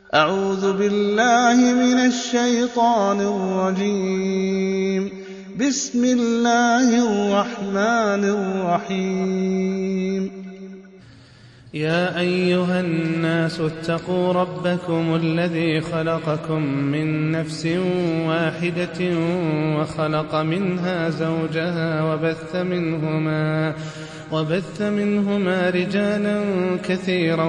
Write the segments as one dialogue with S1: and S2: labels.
S1: أعوذ بالله من الشيطان الرجيم. بسم الله الرحمن الرحيم.
S2: يا أيها الناس اتقوا ربكم الذي خلقكم من نفس واحدة وخلق منها زوجها وبث منهما رجالا كثيرا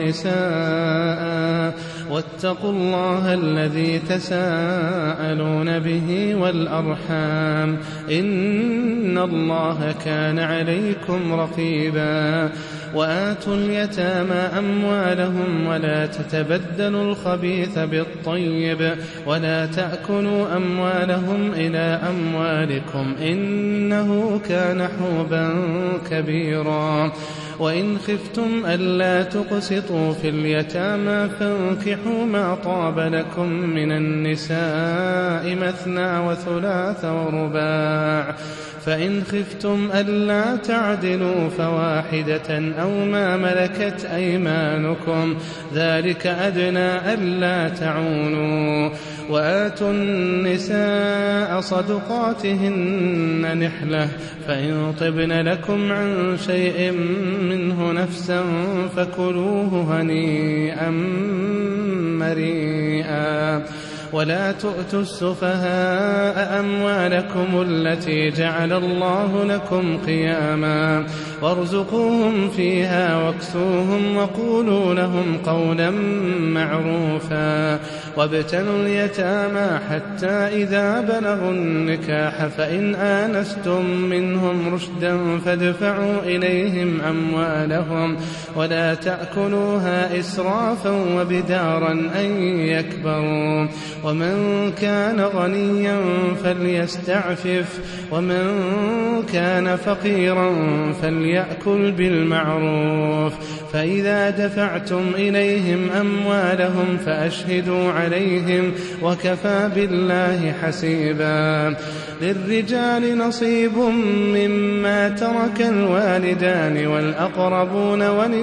S2: ونساء واتقوا الله الذي تساءلون به والأرحام إن الله كان عليكم رقيبا. وآتوا اليتامى أموالهم ولا تتبدلوا الخبيث بالطيب ولا تأكلوا أموالهم إلى أموالكم إنه كان حوبا كبيرا. وإن خفتم ألا تقسطوا في اليتامى فانكحوا ما طاب لكم من النساء مثنى وثلاث ورباع، فإن خفتم ألا تعدلوا فواحدة أو ما ملكت أيمانكم ذلك أدنى ألا تعولوا. وآتوا النساء صدقاتهن نحلة، فإن طبن لكم عن شيء منه نفسا فكلوه هنيئا مريئا. ولا تؤتوا السفهاء أموالكم التي جعل الله لكم قياما وارزقوهم فيها واكسوهم وقولوا لهم قولا معروفا. وابتلوا اليتامى حتى إذا بلغوا النكاح فإن آنستم منهم رشدا فادفعوا إليهم أموالهم ولا تأكلوها إسرافا وبدارا أن يكبروا. ومن كان غنيا فليستعفف ومن كان فقيرا فليأكل بالمعروف. فإذا دفعتم إليهم أموالهم فأشهدوا عليهم وكفى بالله حسيبا. للرجال نصيب مما ترك الوالدان والأقربون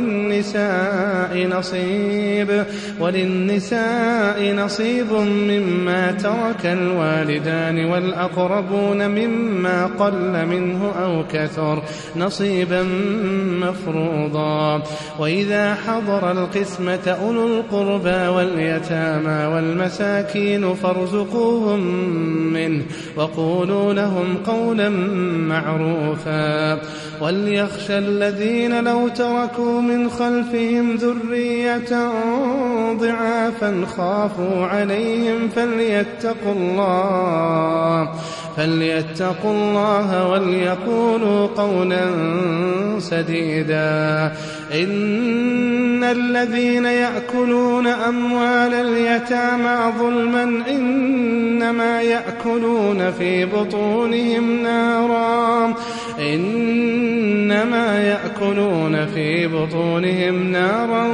S2: وللنساء نصيب مما ترك الوالدان والأقربون مما قل منه أو كثر نصيبا مفروضا. وإذا حضر القسمة أولو القربى واليتامى والمساكين فارزقوهم منه وقولوا لهم قولا معروفا. وليخشى الذين لو تركوا من خلفهم ذرية ضعافا خافوا عليهم فليتقوا الله وليقولوا قولا سديدا. إن الذين يأكلون أموال اليتامى ظلما إنما يأكلون في بطونهم نارا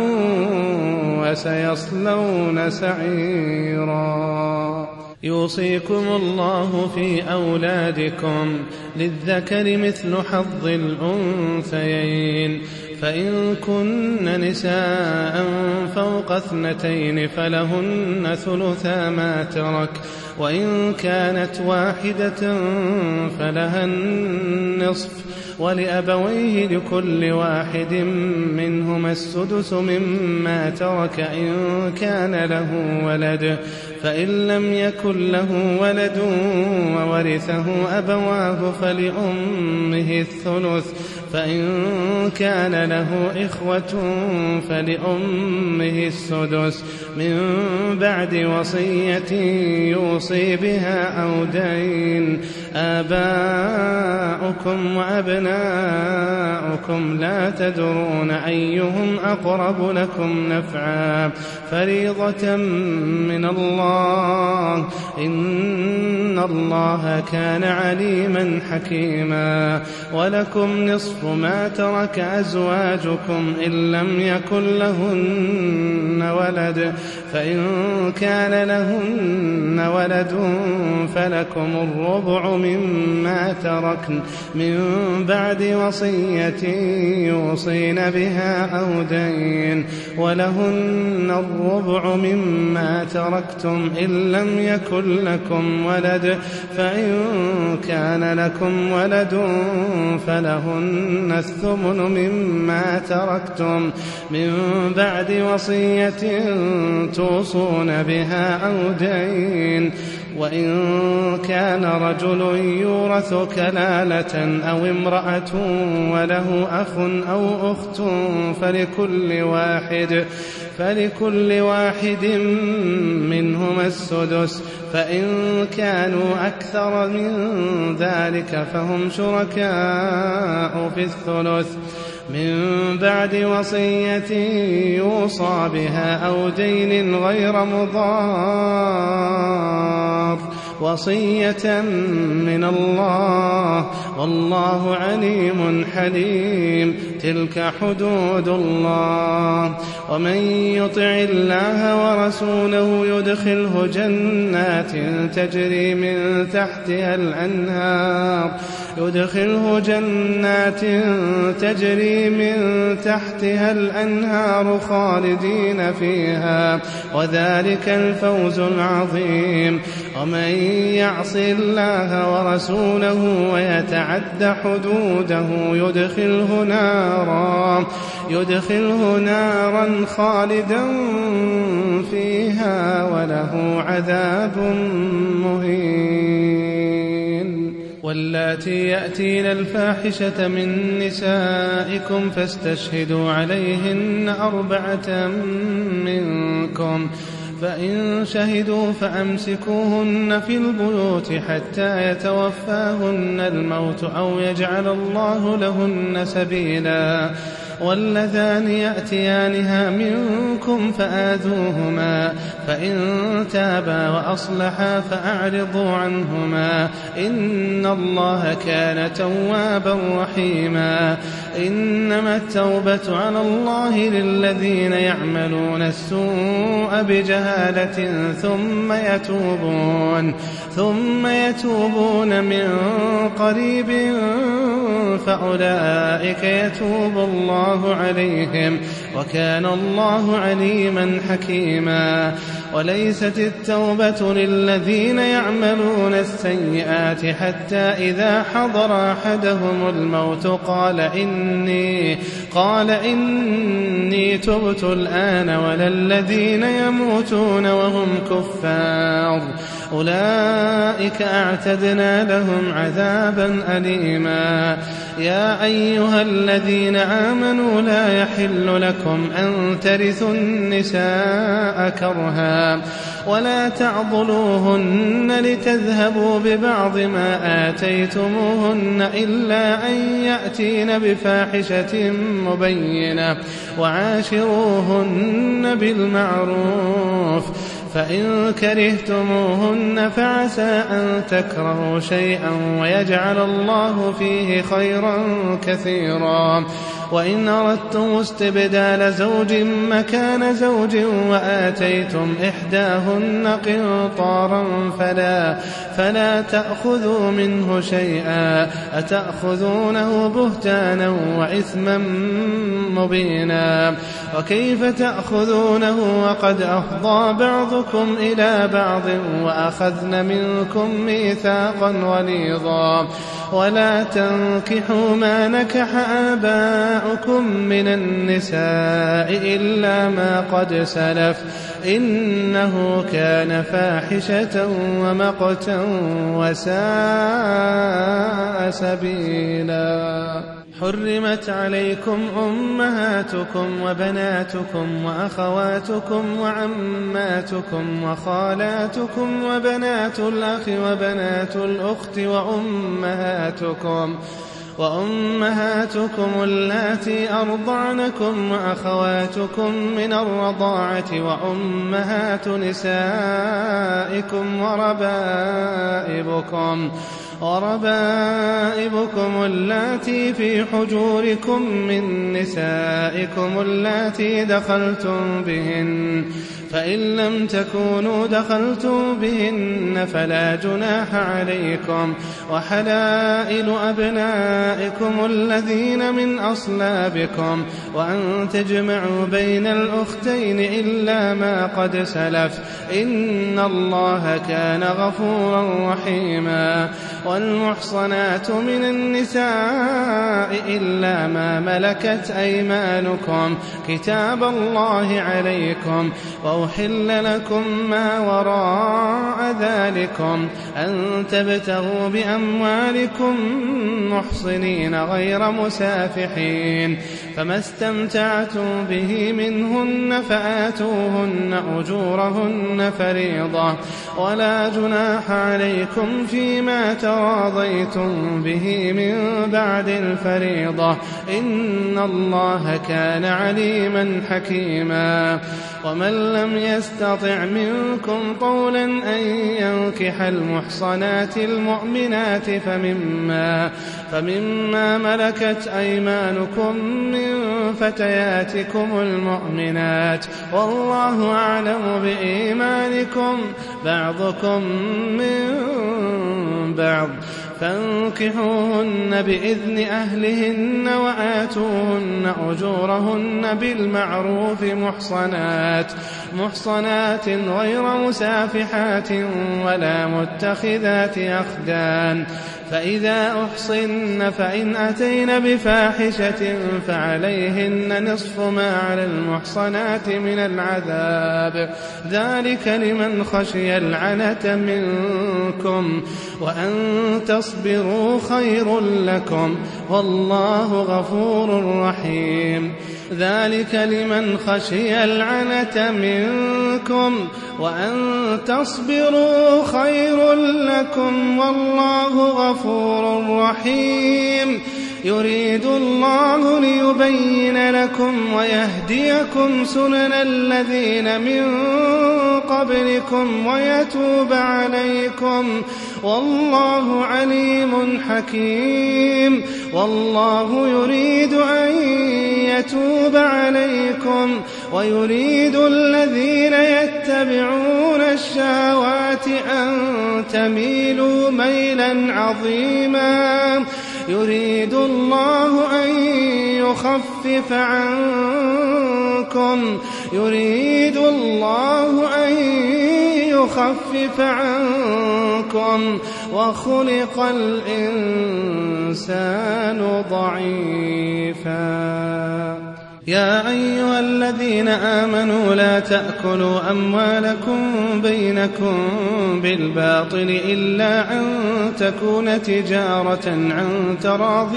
S2: وسيصلون سعيرا. يوصيكم الله في أولادكم للذكر مثل حظ الأنثيين، فإن كن نساء فوق 2 فلهن ثلثا ما ترك، وإن كانت واحدة فلها النصف، ولأبويه لكل واحد منهما السدس مما ترك إن كان له ولد، فإن لم يكن له ولد وورثه أبواه فلأمه الثلث، فإن كان له إخوة فلأمه السدس من بعد وصية يوصي بها أو دين. آباؤكم وأبناؤكم لا تدرون أيهم أقرب لكم نفعا، فريضة من الله إن الله كان عليما حكيما. ولكم نصف ونصف ما ترك أزواجكم إن لم يكن لهن ولد، فإن كان لهن ولد فلكم الربع مما تركن من بعد وصية يوصين بها أو دين، ولهن الربع مما تركتم إن لم يكن لكم ولد، فإن كان لكم ولد فلهن الثمن مما تركتم من بعد وصية توصون بها أو دين. وإن كان رجل يورث كلالة أو امرأة وله أخ أو أخت فلكل واحد منهما السدس، فإن كانوا أكثر من ذلك فهم شركاء في الثلث من بعد وصية يوصى بها أو دين غير مضار، وصية من الله والله عليم حليم. تلك حدود الله. ومن يطع الله ورسوله يدخله جنات تجري من تحتها الأنهار خالدين فيها، وذلك الفوز العظيم. ومن يعص الله ورسوله ويتعد حدوده يدخله نارا خالدا فيها وله عذاب مهين. واللاتي يأتين الفاحشة من نسائكم فاستشهدوا عليهن 4 منكم، فإن شهدوا فأمسكوهن في البيوت حتى يتوفاهن الموت أو يجعل الله لهن سبيلا. واللذان يأتيانها منكم فآذوهما، فإن تابا وأصلحا فأعرضوا عنهما، إن الله كان توابا رحيما. إنما التوبة على الله للذين يعملون السوء بجهالة ثم يتوبون من قريب فأولئك يتوب الله عليهم، وكان الله عليما حكيما. وليست التوبة للذين يعملون السيئات حتى إذا حضر أحدهم الموت قال إني تبت الآن، ولا الذين يموتون وهم كفار، أولئك أعتدنا لهم عذابا أليما. يا أيها الذين آمنوا لا يحل لكم أن ترثوا النساء كرها، ولا تعضلوهن لتذهبوا ببعض ما آتيتموهن إلا أن يأتين بفاحشة مبينة، وعاشروهن بالمعروف. فإن كرهتموهن فعسى أن تكرهوا شيئا ويجعل الله فيه خيرا كثيرا. وإن أردتم استبدال زوج مكان زوج وآتيتم إحداهن قنطارا فلا تأخذوا منه شيئا، أتأخذونه بهتانا وإثما مبينا. وكيف تأخذونه وقد أفضى بعضكم إلى بعض وأخذن منكم ميثاقا غليظا. ولا تنكحوا ما نكح آباؤكم من النساء إلا ما قد سلف، إنه كان فاحشة ومقتا وساء سبيلا. حرمت عليكم أمهاتكم وبناتكم وأخواتكم وعماتكم وخالاتكم وبنات الأخ وبنات الأخت وأمهاتكم اللاتي أرضعنكم وأخواتكم من الرضاعة وأمهات نسائكم وربائبكم اللاتي في حجوركم من نسائكم اللاتي دخلتم بهن، فإن لم تكونوا دخلتم بهن فلا جناح عليكم، وحلائل أبنائكم الذين من أصلابكم، وأن تجمعوا بين الأختين إلا ما قد سلف، إن الله كان غفورا رحيما. والمحصنات من النساء إلا ما ملكت أيمانكم كتاب الله عليكم، وأحل لكم ما وراء ذلكم أن تبتغوا بأموالكم محصنين غير مسافحين، فما استمتعتم به منهن فآتوهن أجورهن فريضة، ولا جناح عليكم فيما تراضيتم به من بعد الفريضة، إن الله كان عليما حكيما. ومن لم يستطع منكم طولا أن ينكح المحصنات المؤمنات فمما ملكت أيمانكم من فتياتكم المؤمنات، والله أعلم بإيمانكم بعضكم من بعض، فانكحوهن بإذن أهلهن وآتوهن أجورهن بالمعروف محصنات غير مسافحات ولا متخذات أخدان، فإذا أحصن فإن أتين بفاحشة فعليهن نصف ما على المحصنات من العذاب، ذلك لمن خشي العنة منكم، وأن تصبروا خير لكم والله غفور رحيم. ذلك لمن خشي العنة منكم وأن تصبروا خير لكم والله غفور رحيم. يريد الله ليبين لكم ويهديكم سنن الذين من قبلكم ويتوب عليكم، والله عليم حكيم. والله يريد أن يتوب عليكم ويريد الذين يتبعون الشهوات أن تميلوا ميلا عظيما. يريد الله أن يخفف عنكم وخلق الإنسان ضعيفا. يا أيها الذين آمنوا لا تأكلوا أموالكم بينكم بالباطل إلا أن تكون تجارة عن تراض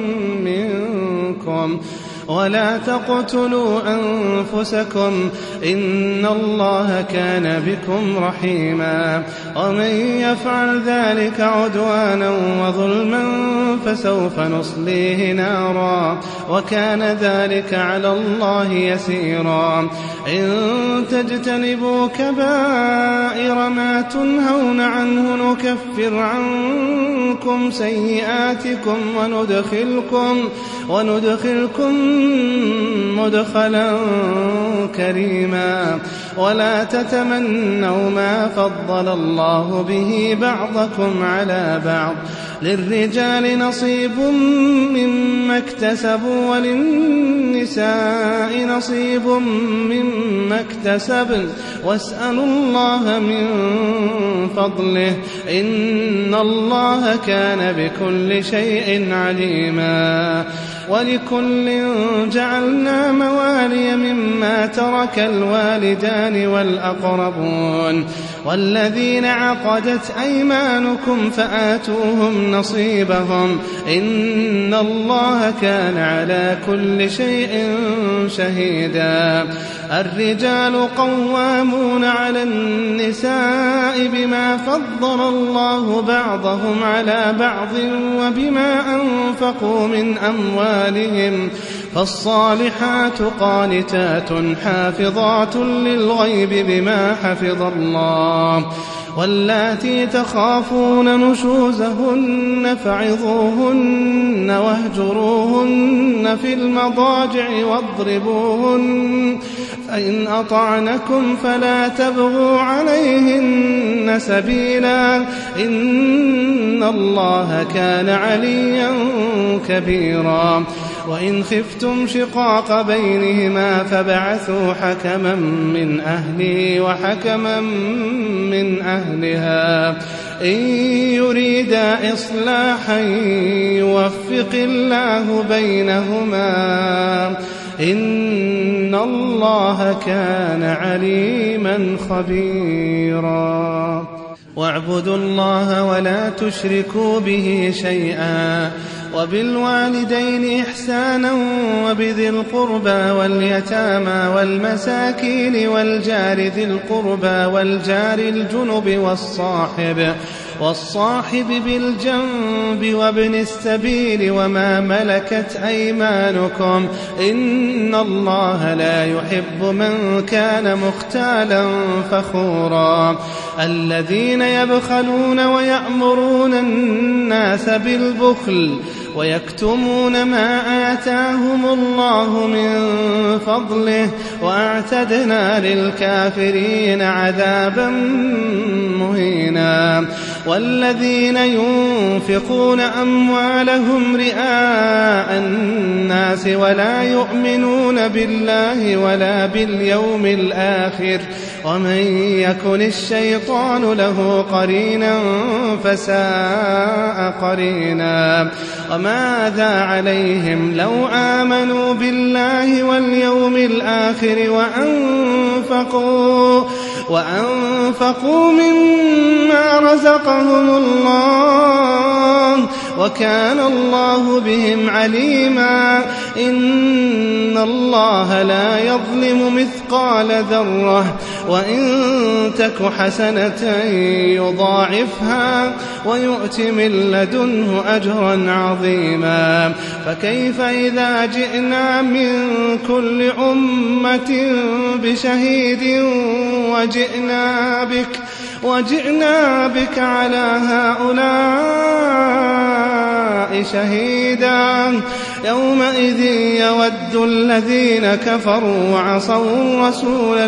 S2: منكم، ولا تقتلوا أنفسكم إن الله كان بكم رحيما. ومن يفعل ذلك عدوانا وظلما فسوف نصليه نارا وكان ذلك على الله يسيرا. إن تجتنبوا كبائر ما تنهون عنه نكفر عنكم سيئاتكم وندخلكم مدخلا كريما. ولا تتمنوا ما فضل الله به بعضكم على بعض، للرجال نصيب مما اكتسبوا وللنساء نصيب مما اكتسبن، واسألوا الله من فضله إن الله كان بكل شيء عليما. ولكل جعلنا موالي مما ترك الوالدان والأقربون والذين عقدت أيمانكم فآتوهم نصيبهم إن الله كان على كل شيء شهيدا. الرجال قوامون على النساء بما فضل الله بعضهم على بعض وبما أنفقوا من أموالهم أموالهم فالصالحات قانتات حافظات للغيب بما حفظ الله واللاتي تخافون نشوزهن فعظوهن واهجروهن في المضاجع واضربوهن فإن أطعنكم فلا تبغوا عليهن سبيلا إن الله كان عليا كبيرا وإن خفتم شقاق بينهما فابعثوا حكما من أهله وحكما من أهلها إن يريدا إصلاحا يوفق الله بينهما إن الله كان عليما خبيرا واعبدوا الله ولا تشركوا به شيئا وبالوالدين إحسانا وبذي القربى واليتامى والمساكين والجار ذي القربى والجار الجنب والصاحب بالجنب وابن السبيل وما ملكت أيمانكم إن الله لا يحب من كان مختالا فخورا الذين يبخلون ويأمرون الناس بالبخل ويكتمون ما آتاهم الله من فضله وأعتدنا للكافرين عذابا مهينا والذين ينفقون أموالهم رئاء الناس ولا يؤمنون بالله ولا باليوم الآخر ومن يكن الشيطان له قرينا فساء قرينا وماذا عليهم لو آمنوا بالله واليوم الآخر وأنفقوا مما رزقهم الله وكان الله بهم عليما إن الله لا يظلم مثقال ذرة وإن تك حسنة يضاعفها ويؤت من لدنه أجرا عظيما فكيف إذا جئنا من كل أمة بشهيد وجئنا بك على هؤلاء شهيدا يومئذ يود الذين كفروا وعصوا الرسول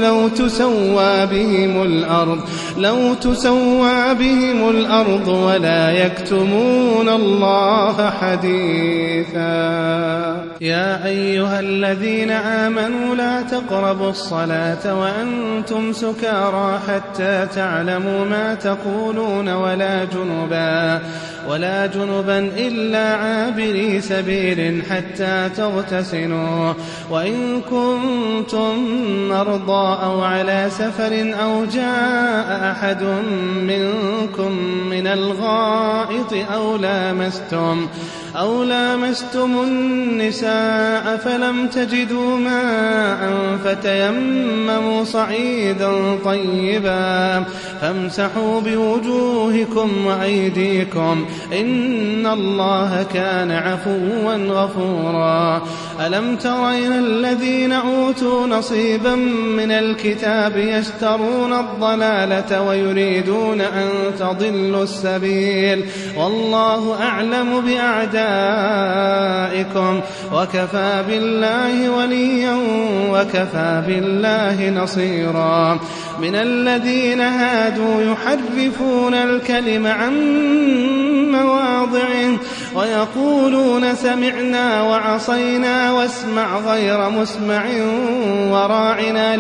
S2: لو تسوى بهم الأرض ولا يكتمون الله حديثا يا أيها الذين آمنوا لا تقربوا الصلاة وأنتم سكارى حتى تعلموا ما تقولون ولا جنبا إلا عابري سبيل حتى تغتسلوا وإن كنتم مرضى أو على سفر أو جاء أحد منكم من الغائط أو لامستم النساء فلم تجدوا ماء فتيمموا صعيدا طيبا فامسحوا بوجوهكم وأيديكم إن الله كان عفوا غفورا ألم تر إلى الذين أوتوا نصيبا من الكتاب يشترون الضلالة ويريدون أن تضلوا السبيل والله أعلم بأعدائكم وكفى بالله وليا وكفى بالله نصيرا من الذين هادوا يحرفون الكلم عن مواضعه ويقولون سمعنا وعصينا واسمع غير مسمع وراعنا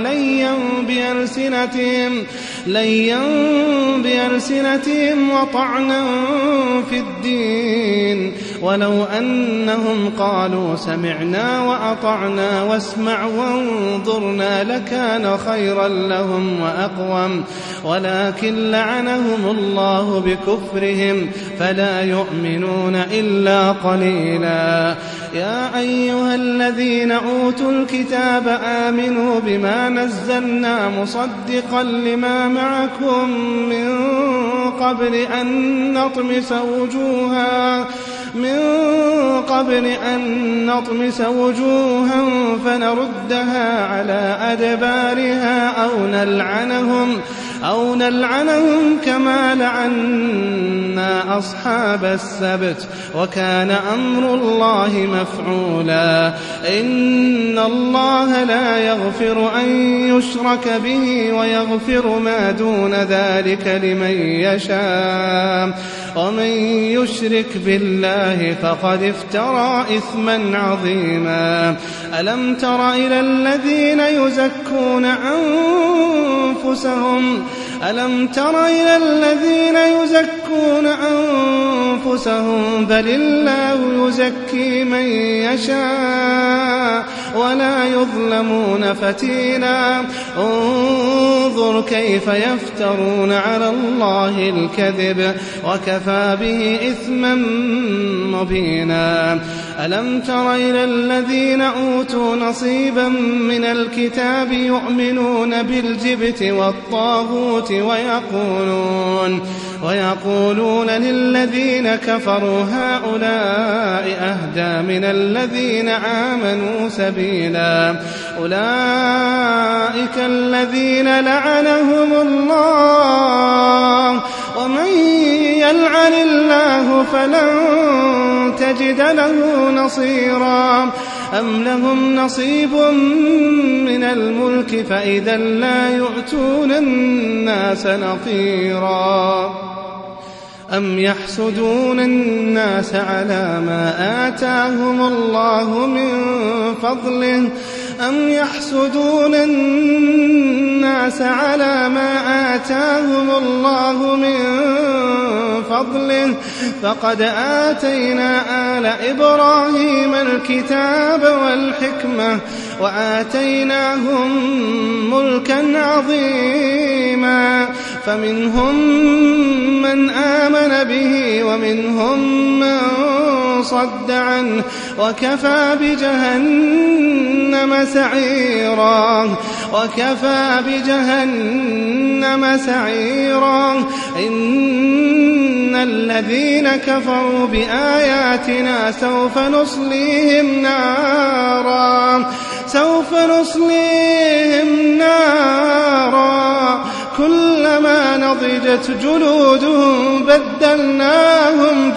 S2: ليا بألسنتهم وطعنا في الدين ولو أنهم قالوا سمعنا وأطعنا واسمع وانظرنا لكان خيرا لهم وأقوم ولكن لعنهم الله بكفرهم فلا يؤمنون إلا قليلا يا أيها الذين أوتوا الكتاب آمنوا بما نزلنا مصدقا لما معكم من قبل أن نطمس من قبل أن نطمس وجوها فنردها على أدبارها أو نلعنهم كما لعنا أصحاب السبت وكان أمر الله مفعولا إن الله لا يغفر أن يشرك به ويغفر ما دون ذلك لمن يشاء ومن يشرك بالله فقد افترى إثما عظيما ألم تر إلى الذين يزكون أنفسهم بل الله يزكي من يشاء ولا يظلمون فتيلا انظر كيف يفترون على الله الكذب وكفى به إثما مبينا ألم تر إلى الذين أوتوا نصيبا من الكتاب يؤمنون بالجبت والطاغوت ويقولون للذين كفروا هؤلاء أهدى من الذين آمنوا سبيلا أولئك الذين لعنهم الله ومن يلعن الله فلن تجد له نصيرا أم لهم نصيب من الملك فإذا لا يؤتون الناس نقيرا أم يحسدون الناس على ما آتاهم الله من فضله فقد آتينا آل إبراهيم الكتاب والحكمة وآتيناهم ملكا عظيما فمنهم من آمن به ومنهم من صد عنه وكفى بجهنم سعيرا إن الذين كفروا بآياتنا سوف نصليهم نارا كلما نضجت جلودهم بدلناهم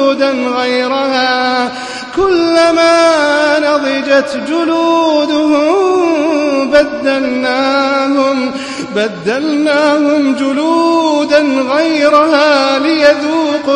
S2: جلودا غيرها ليذوقوا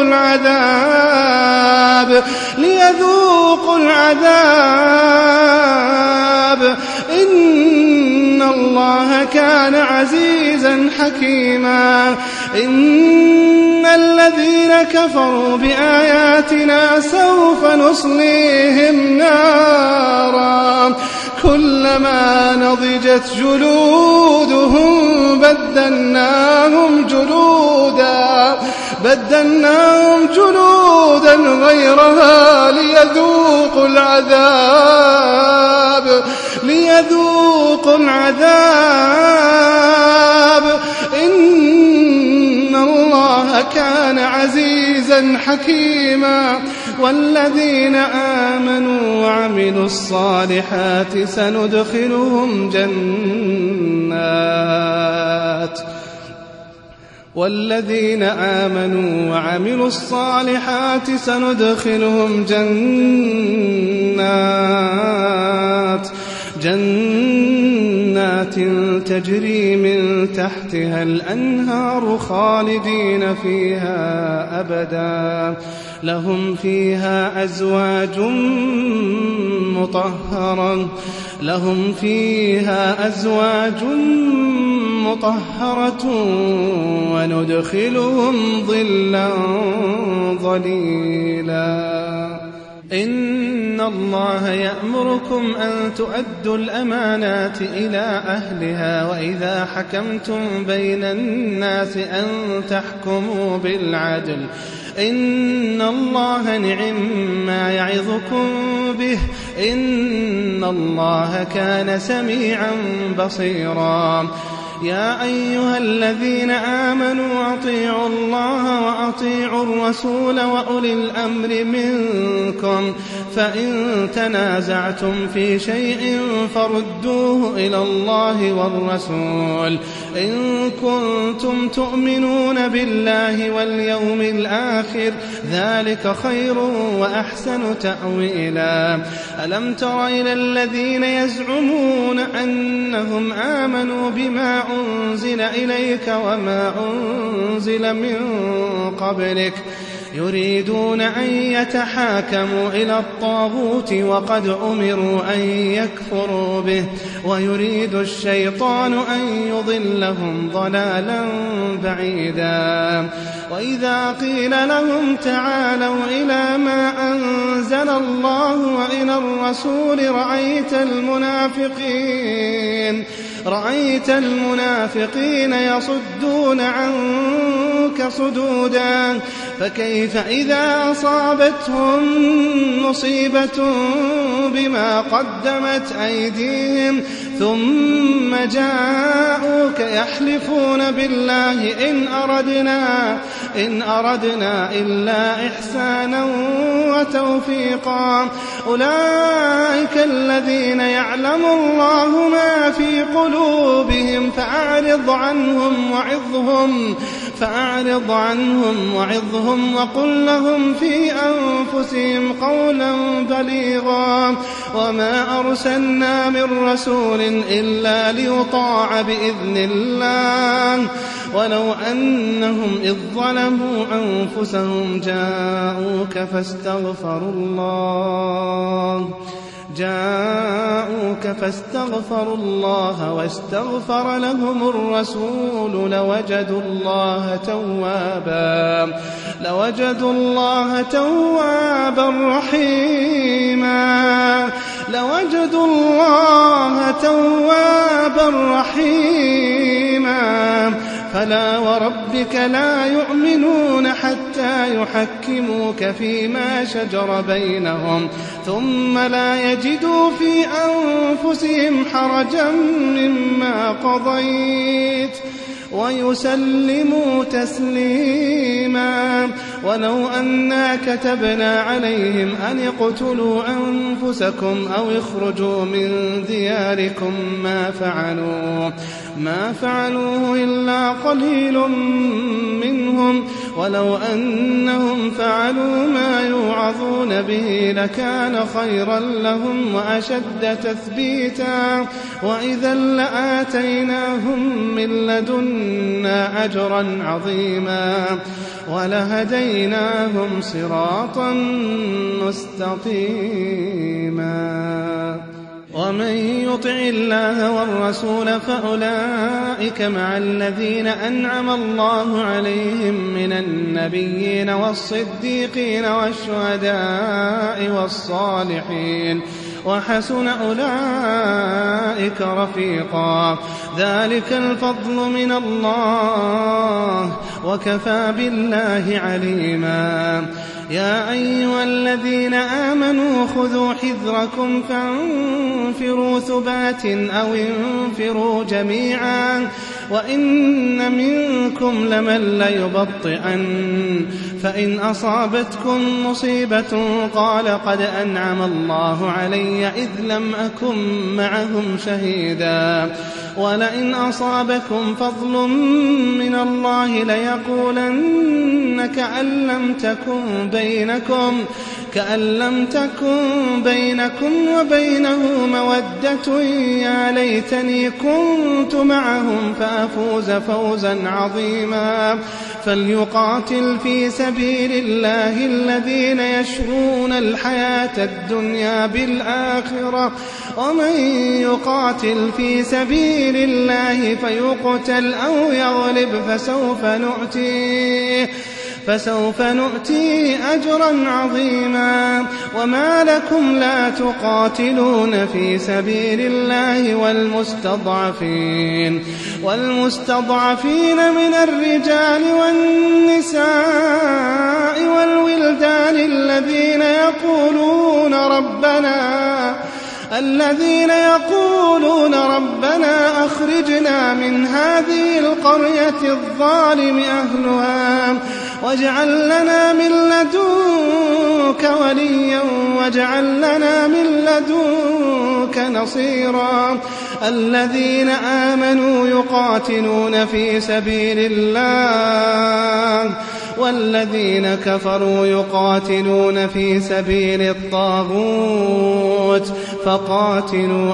S2: العذاب إن الله كان عزيزا حكيما إن الذين كفروا بآياتنا سوف نصليهم نارا كلما نضجت جلودهم بدلناهم جلودا غيرها ليذوقوا العذاب إن الله كان عزيزا حكيما والذين آمنوا وعملوا الصالحات سندخلهم جنات تجري من تحتها الأنهار خالدين فيها أبدا لهم فيها أزواج مطهرة وندخلهم ظلا ظليلا إن الله يأمركم أن تؤدوا الأمانات إلى أهلها وإذا حكمتم بين الناس أن تحكموا بالعدل إن الله نعم يعظكم به إن الله كان سميعا بصيرا يا أيها الذين آمنوا أطيعوا الله وأطيعوا الرسول وأولي الأمر منكم فإن تنازعتم في شيء فردوه إلى الله والرسول إن كنتم تؤمنون بالله واليوم الآخر ذلك خير وأحسن تأويلا. ألم تر إلى الذين يزعمون أنهم آمنوا بما أنزل إليك وما أنزل من قبلك يريدون أن يتحاكموا إلى الطاغوت وقد أمروا أن يكفروا به ويريد الشيطان أن يضلهم ضلالا بعيدا. وإذا قيل لهم تعالوا إلى ما أنزل الله وإلى الرسول رأيت المنافقين يصدون عنك صدودا فكيف إذا أصابتهم مصيبة بما قدمت أيديهم ثم جاءوك يحلفون بالله إن أردنا إلا إحسانا وتوفيقا أولئك الذين يعلم الله ما في قلوبهم فأعرض عنهم وعظهم وقل لهم في أنفسهم قولا بليغا وما أرسلنا من رسول إلا ليطاع بإذن الله ولو أنهم إذ ظلموا أنفسهم جاءوك فاستغفروا الله واستغفر لهم الرسول لوجدوا الله توابا رحيما فلا وربك لا يؤمنون حتى يحكموك فيما شجر بينهم ثم لا يجدوا في أنفسهم حرجا مما قضيت ويسلموا تسليما. ولو أنا كتبنا عليهم أن اقتلوا أنفسكم أو اخرجوا من دياركم ما فعلوه إلا قليل منهم ولو أنهم فعلوا ما يوعظون به لكان خيرا لهم وأشد تثبيتا وإذا لآتيناهم من لدنا أجرا عظيما ولهديناهم صراطا مستقيما. ومن يطع الله والرسول فأولئك مع الذين أنعم الله عليهم من النبيين والصديقين والشهداء والصالحين وحسن أولئك رفيقا ذلك الفضل من الله وكفى بالله عليما. يا أيها الذين آمنوا خذوا حذركم فانفروا ثبات أو انفروا جميعا وإن منكم لمن ليبطئن فإن أصابتكم مصيبة قال قد أنعم الله علي إذ لم أكن معهم شهيدا ولئن أصابكم فضل من الله ليقولن كأن لم تكن بينكم وبينه مودة يا ليتني كنت معهم فأفوز فوزا عظيما. فليقاتل في سبيل الله الذين يشرون الحياة الدنيا بالآخرة ومن يقاتل في سبيل الله فيقتل أو يغلب فسوف نؤتيه أجرا عظيما. وما لكم لا تقاتلون في سبيل الله والمستضعفين من الرجال والنساء الذين يقولون ربنا أخرجنا من هذه القرية الظالم أهلها واجعل لنا من لدنك وليا واجعل لنا من لدنك نصيرا الذين آمنوا يقاتلون في سبيل الله والذين كفروا يقاتلون في سبيل الطاغوت فقاتلوا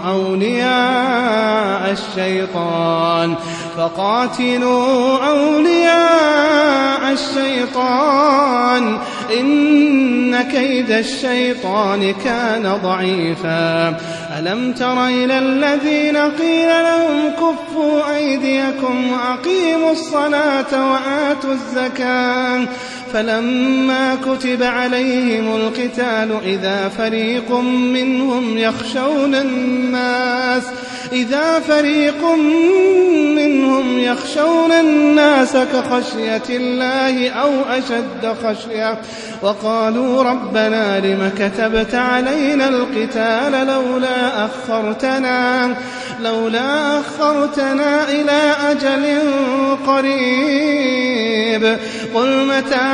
S2: أولياء الشيطان إن كيد الشيطان كان ضعيفا ألم تر إلى الذين قيل لهم كفوا أيديكم وأقيموا الصلاة وآتوا الزكاة فلما كتب عليهم القتال إذا فريق منهم يخشون الناس كخشية الله أو أشد خشية وقالوا ربنا لم كتبت علينا القتال لولا أخرتنا إلى أجل قريب قل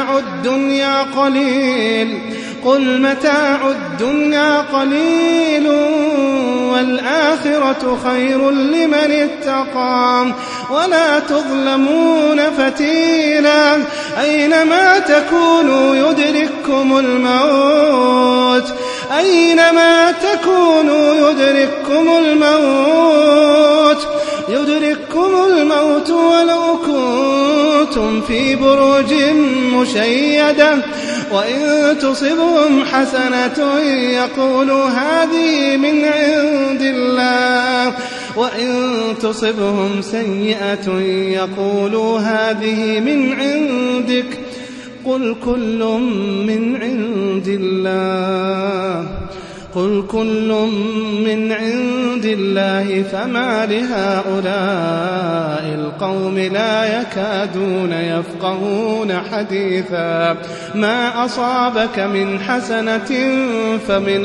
S2: متاع الدنيا قليل والآخرة خير لمن اتقى ولا تظلمون فتيلا أينما تكونوا يدرككم الموت ولو كنتم في بروج مشيدة وإن تصبهم حسنة يقولوا هذه من عند الله وإن تصبهم سيئة يقولوا هذه من عندك قل كل من عند الله فما لهؤلاء القوم لا يكادون يفقهون حديثا ما أصابك من حسنة فمن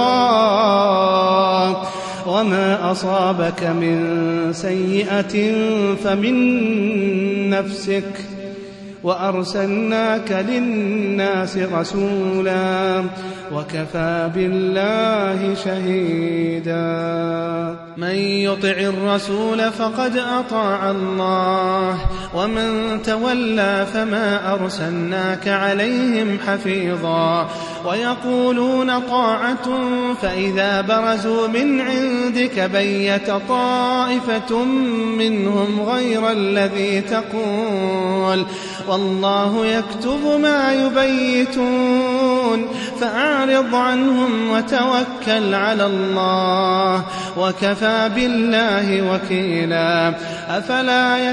S2: الله وما أصابك من سيئة فمن نفسك وأرسلناك للناس رسولا وكفى بالله شهيدا من يطع الرسول فقد أطاع الله ومن تولى فما أرسلناك عليهم حفيظا ويقولون طاعة فإذا برزوا من عندك بيت طائفة منهم غير الذي تقول والله يكتب ما يبيتون فأعرض عنهم وتوكل على الله وكفى بالله وكيلا أفلا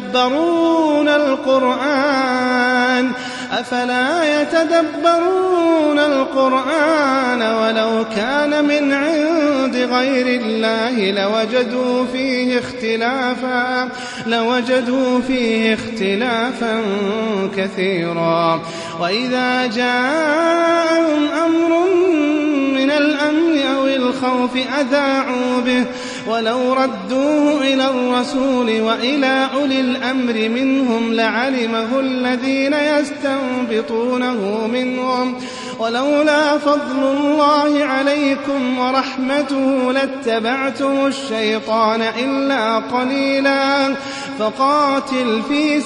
S2: يتدبرون القرآن ولو كان من عند غير الله لوجدوا فيه اختلافا كثيرا وإذا جاءهم أمر من الأمن أو الخوف أذاعوا به ولو ردوه إلى الرسول وإلى أولي الأمر منهم لعلمه الذين يستنبطونه منهم ولولا فضل الله عليكم ورحمته لاتبعتم الشيطان إلا قليلا فقاتل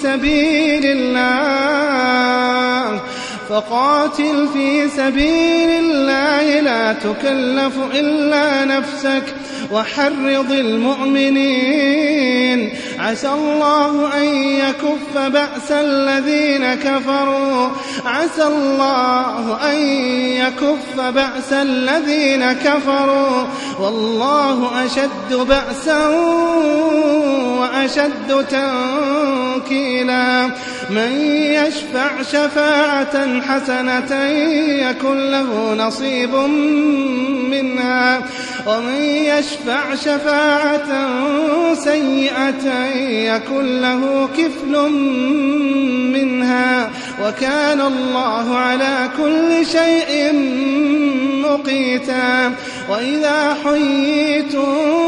S2: في سبيل الله لا تكلف إلا نفسك وحرض المؤمنين عسى الله أن يكف بأس الذين كفروا والله أشد بأسا وأشد تنكيلا من يشفع شفاعة حسنة يكن له نصيب منها ومن يشفع شفاعة سيئة يكن له كفل منها وكان الله على كل شيء مقيتا وإذا حييتم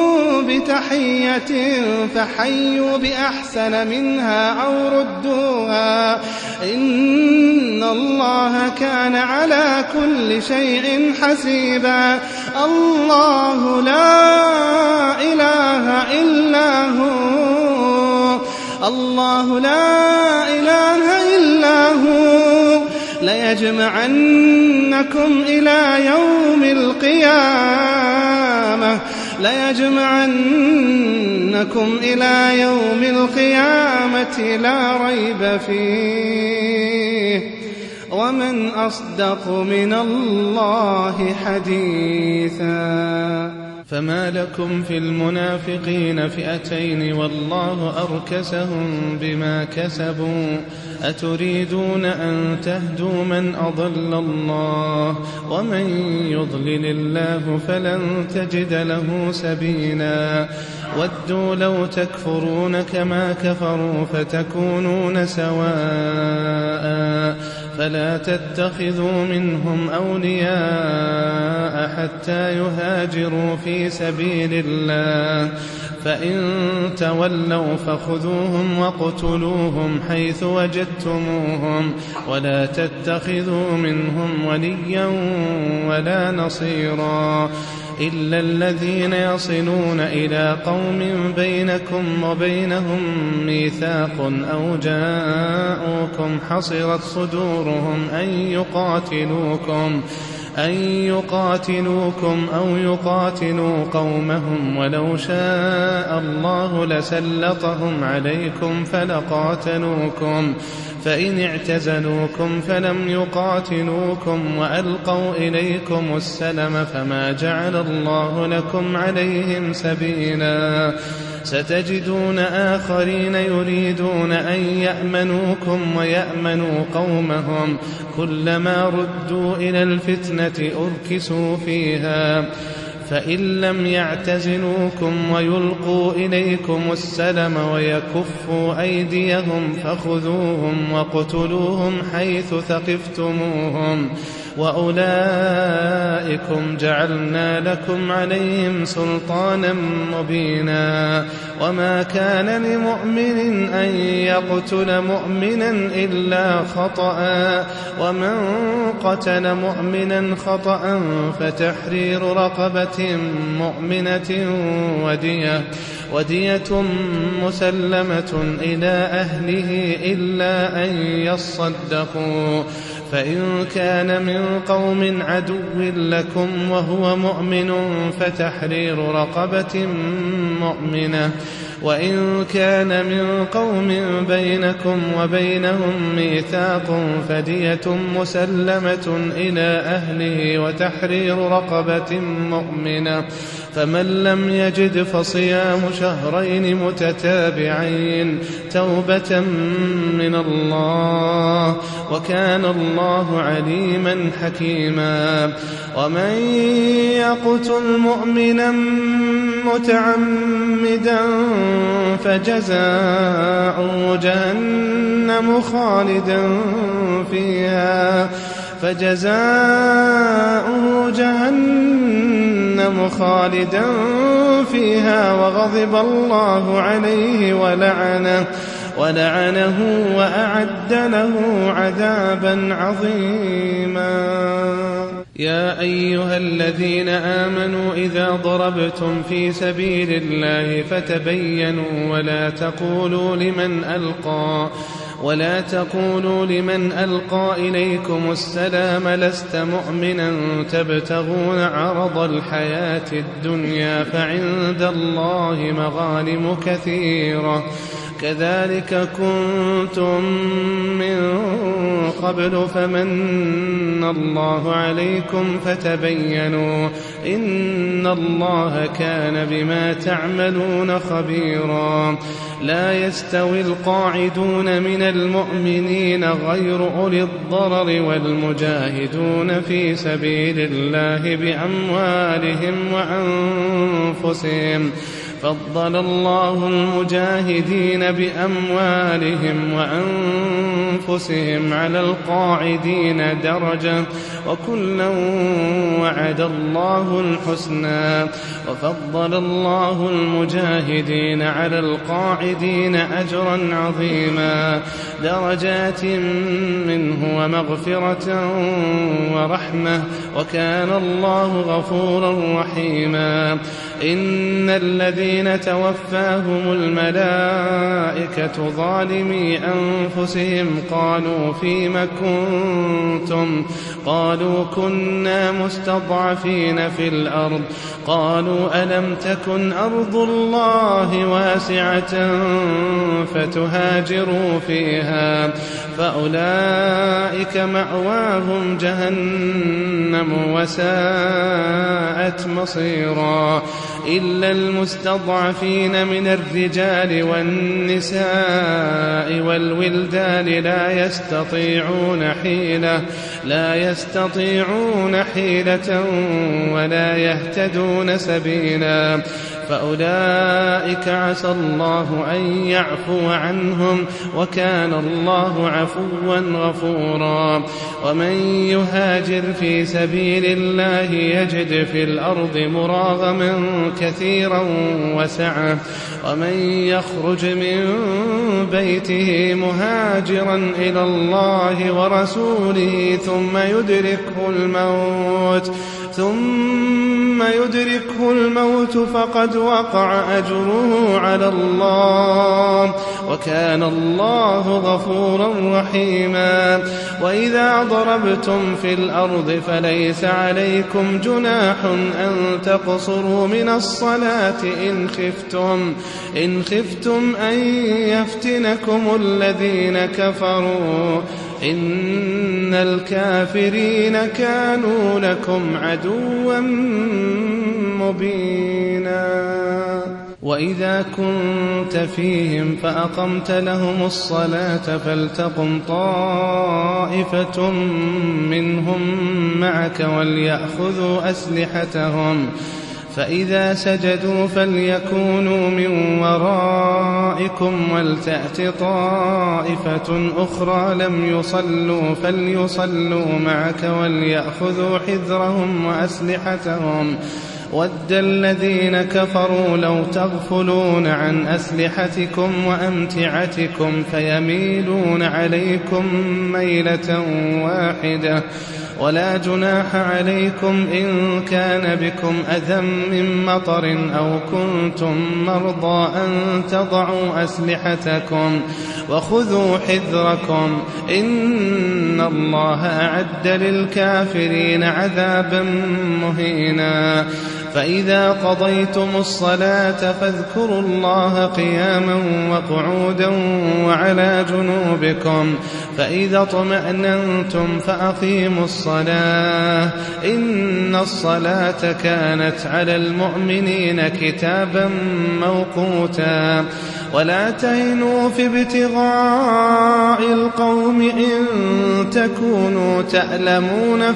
S2: بتحية فحيوا بأحسن منها أو ردوها إن الله كان على كل شيء حسيبا. الله لا إله إلا هو، الله لا إله إلا هو، ليجمعنكم إلى يوم القيامة، ليجمعنكم إلى يوم القيامة لا ريب فيه، ومن أصدق من الله حديثا. فما لكم في المنافقين فئتين والله أركسهم بما كسبوا، أتريدون أن تهدوا من أضل الله، ومن يضلل الله فلن تجد له سبيلا. ودوا لو تكفرون كما كفروا فتكونون سواء، فلا تتخذوا منهم أولياء حتى يهاجروا في سبيل الله، فإن تولوا فخذوهم واقتلوهم حيث وجدتموهم، ولا تتخذوا منهم وليا ولا نصيرا، إلا الذين يصلون إلى قوم بينكم وبينهم ميثاق أو جاءوكم حصرت صدورهم أن يقاتلوكم أو يقاتلوا قومهم، ولو شاء الله لسلطهم عليكم فلقاتلوكم، فإن اعتزلوكم فلم يقاتلوكم وألقوا إليكم السلم فما جعل الله لكم عليهم سبيلا. ستجدون آخرين يريدون أن يأمنوكم ويأمنوا قومهم، كلما ردوا إلى الفتنة أركسوا فيها، فإن لم يعتزلوكم ويلقوا إليكم السلم ويكفوا أيديهم فخذوهم واقتلوهم حيث ثقفتموهم، وأولئكم جعلنا لكم عليهم سلطانا مبينا. وما كان لمؤمن أن يقتل مؤمنا إلا خطأ، ومن قتل مؤمنا خطأ فتحرير رقبة مؤمنة ودية مسلمة إلى أهله إلا أن يصدقوا، فإن كان من قوم عدو لكم وهو مؤمن فتحرير رقبة مؤمنة، وإن كان من قوم بينكم وبينهم ميثاق فدية مسلمة إلى أهله وتحرير رقبة مؤمنة، فمن لم يجد فصيام شهرين متتابعين توبة من الله، وكان الله عليما حكيما. ومن يقتل مؤمنا متعمدا فجزاؤه جهنم خالدا فيها وغضب الله عليه ولعنه وأعد له عذابا عظيما. يا أيها الذين آمنوا إذا ضربتم في سبيل الله فتبينوا ولا تقولوا لمن ألقى إليكم السلام لست مؤمنا تبتغون عرض الحياة الدنيا فعند الله مغانم كثيرة كذلك كنتم من قبل فمن الله عليكم فتبينوا إن الله كان بما تعملون خبيرا. لا يستوي القاعدون من المؤمنين غير أولي الضرر والمجاهدون في سبيل الله بأموالهم وأنفسهم فضل الله المجاهدين بأموالهم وأنفسهم على القاعدين درجة وكلا وعد الله الحسنى وفضل الله المجاهدين على القاعدين أجرا عظيما درجات منه ومغفرة ورحمة وكان الله غفورا رحيما إن الذين توفاهم الملائكة ظالمي أنفسهم قالوا فيم كنتم قالوا كنا مستضعفين في الأرض قالوا ألم تكن أرض الله واسعة فتهاجروا فيها فأولئك مأواهم جهنم وساءت مصيرا إلا المستضعفين من الرجال والنساء والولدان لا يستطيعون حيلة ولا يهتدون سبيلا فأولئك عسى الله أن يعفو عنهم وكان الله عفوا غفورا ومن يهاجر في سبيل الله يجد في الأرض مراغما كثيرا وسعة ومن يخرج من بيته مهاجرا إلى الله ورسوله ثم يدركه الموت فقد وقع أجره على الله وكان الله غفورا رحيما وإذا ضربتم في الأرض فليس عليكم جناح أن تقصروا من الصلاة إن خفتم أن يفتنكم الذين كفروا إن الكافرين كانوا لكم عدوا مبينا وإذا كنت فيهم فأقمت لهم الصلاة فلتقم طائفة منهم معك وليأخذوا أسلحتهم فإذا سجدوا فليكونوا من ورائكم ولتأت طائفة أخرى لم يصلوا فليصلوا معك وليأخذوا حذرهم وأسلحتهم ود الذين كفروا لو تغفلون عن أسلحتكم وأمتعتكم فيميلون عليكم ميلة واحدة ولا جناح عليكم إن كان بكم أذى من مطر أو كنتم مرضى أن تضعوا أسلحتكم وخذوا حذركم إن الله أعد للكافرين عذابا مهينا فإذا قضيتم الصلاة فاذكروا الله قياما وقعودا وعلى جنوبكم فإذا اطمأننتم فأقيموا الصلاة إن الصلاة كانت على المؤمنين كتابا موقوتا ولا تهنوا في ابتغاء القوم إن تكونوا تألمون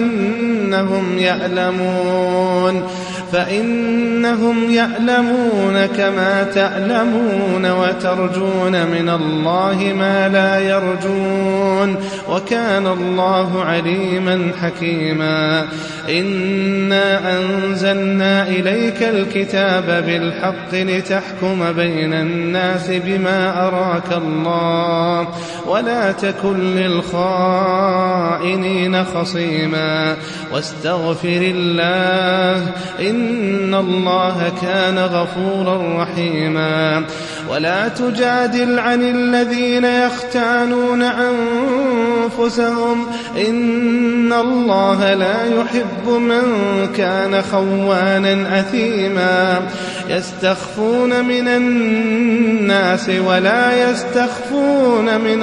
S2: فإنهم يألمون كما تألمون وترجون من الله ما لا يرجون وكان الله عليما حكيما إنا أنزلنا إليك الكتاب بالحق لتحكم بين الناس بما أراك الله ولا تكن للخائنين خصيما واستغفر الله إن الله كان غفورا رحيما ولا تجادل عن الذين يختانون أنفسهم إن الله لا يحب من كان خوانا أثيما يستخفون من الناس ولا يستخفون من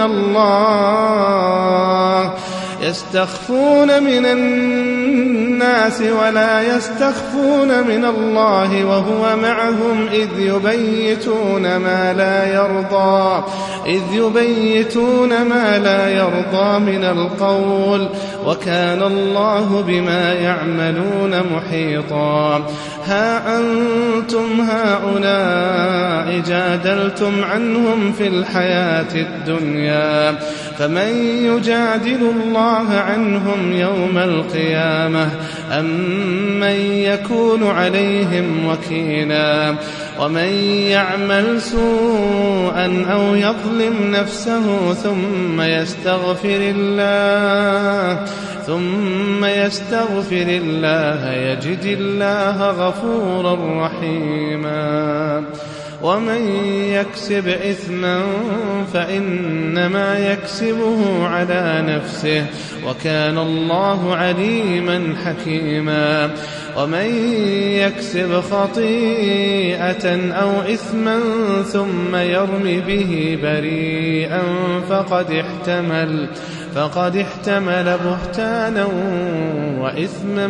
S2: الله وهو معهم إذ يبيتون ما لا يرضى إذ يبيتون ما لا يرضى من القول وكان الله بما يعملون محيطا ها أنتم هؤلاء جادلتم عنهم في الحياة الدنيا فمن يجادل الله عنهم يوم القيامة أم من يكون عليهم وكيلا ومن يعمل سوءا أو يظلم نفسه ثم يستغفر الله يجد الله غفورا رحيما ومن يكسب إثما فإنما يكسبه على نفسه وكان الله عليما حكيما ومن يكسب خطيئة أو إثما ثم يرم به بريئا فقد احتمل بهتانا وإثما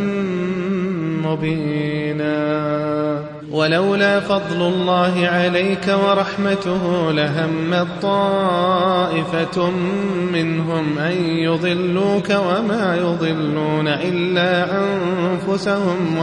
S2: مبينا ولولا فضل الله عليك ورحمته لهمت طائفة منهم أن يضلوك وما يضلون إلا أنفسهم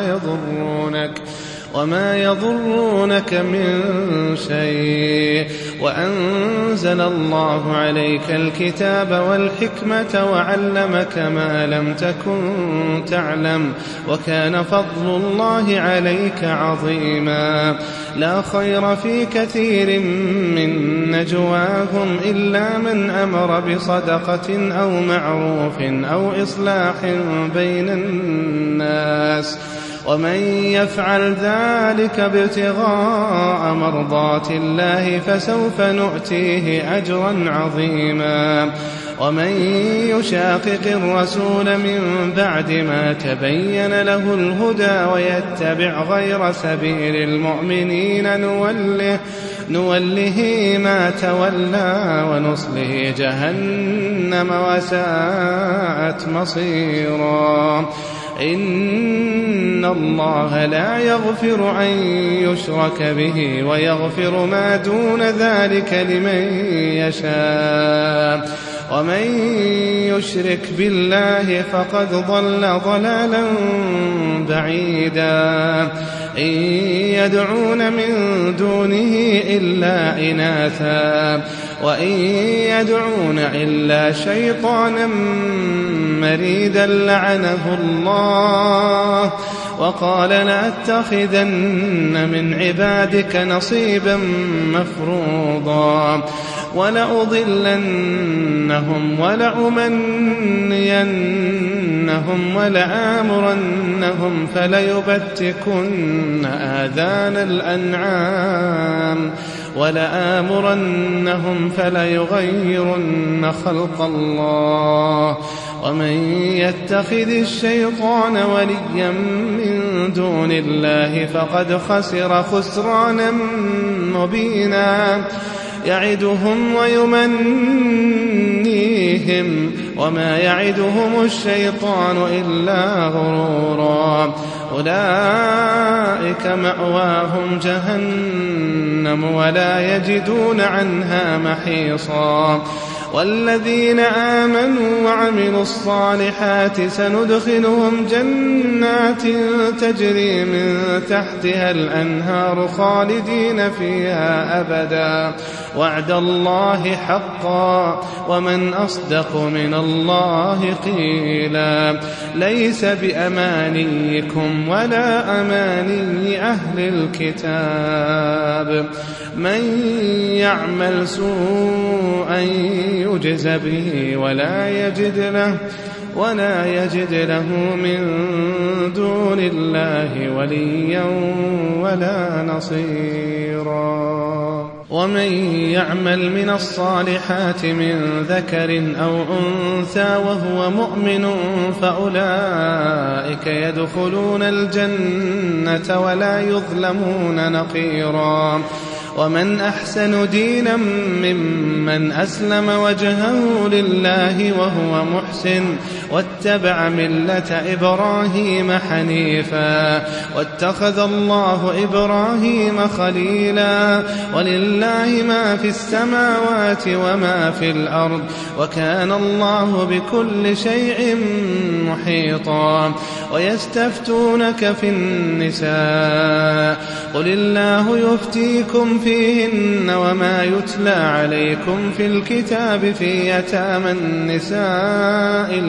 S2: وما يضرونك من شيء وأنزل الله عليك الكتاب والحكمة وعلمك ما لم تكن تعلم وكان فضل الله عليك عظيما لا خير في كثير من نجواهم إلا من أمر بصدقة أو معروف أو إصلاح بين الناس ومن يفعل ذلك ابتغاء مرضات الله فسوف نؤتيه أجرا عظيما ومن يشاقق الرسول من بعد ما تبين له الهدى ويتبع غير سبيل المؤمنين نوله ما تولى ونصله جهنم وساءت مصيرا إن الله لا يغفر أن يشرك به ويغفر ما دون ذلك لمن يشاء ومن يشرك بالله فقد ضل ضلالا بعيدا إن يدعون من دونه إلا إناثا وإن يدعون إلا شيطانا مريدا لعنه الله وقال لأتخذن من عبادك نصيبا مفروضا ولأضلنهم ولأمنينهم ولآمرنهم فليبتكن آذان الأنعام ولآمرنهم فليغيرن خلق الله ومن يتخذ الشيطان وليا من دون الله فقد خسر خسرانا مبينا يعدهم ويمنيهم وما يعدهم الشيطان إلا غرورا أولئك مأواهم جهنم ولا يجدون عنها محيصا والذين آمنوا وعملوا الصالحات سندخلهم جنات تجري من تحتها الأنهار خالدين فيها أبدا وعد الله حقا ومن أصدق من الله قيلا ليس بأمانيكم ولا أماني أهل الكتاب من يعمل سوءا يجز به ولا يجد له من دون الله وليا ولا نصيرا ومن يعمل من الصالحات من ذكر أو أنثى وهو مؤمن فأولئك يدخلون الجنة ولا يظلمون نقيرا ومن أحسن دينا ممن أسلم وجهه لله وهو محسن واتبع ملة إبراهيم حنيفا واتخذ الله إبراهيم خليلا ولله ما في السماوات وما في الأرض وكان الله بكل شيء محيطا ويستفتونك في النساء قل الله يفتيكم فيهن وما يتلى عليكم في الكتاب في يتامى النساء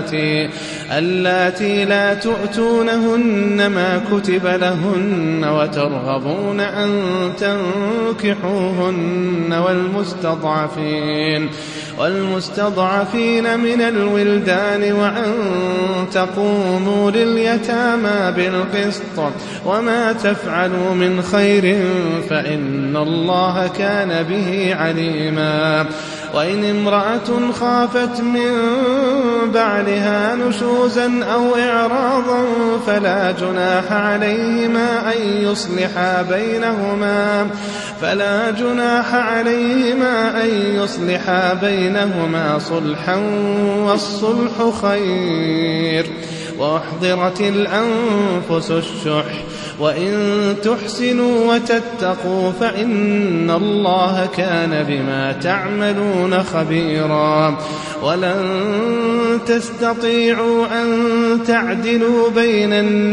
S2: اللاتي لا تؤتونهن ما كتب لهن وترغبون أن تنكحوهن والمستضعفين من الولدان وأن تقوموا لليتامى بالقسط وما تفعلوا من خير فإن الله كان به عليما وإن امرأة خافت من بعلها نشوزا أو إعراضا فلا جناح عليهما أن يصلحا بينهما صلحا والصلح خير وأحضرت الأنفس الشح وإن تحسنوا وتتقوا فإن الله كان بما تعملون خبيرا ولن تستطيعوا أن تعدلوا بين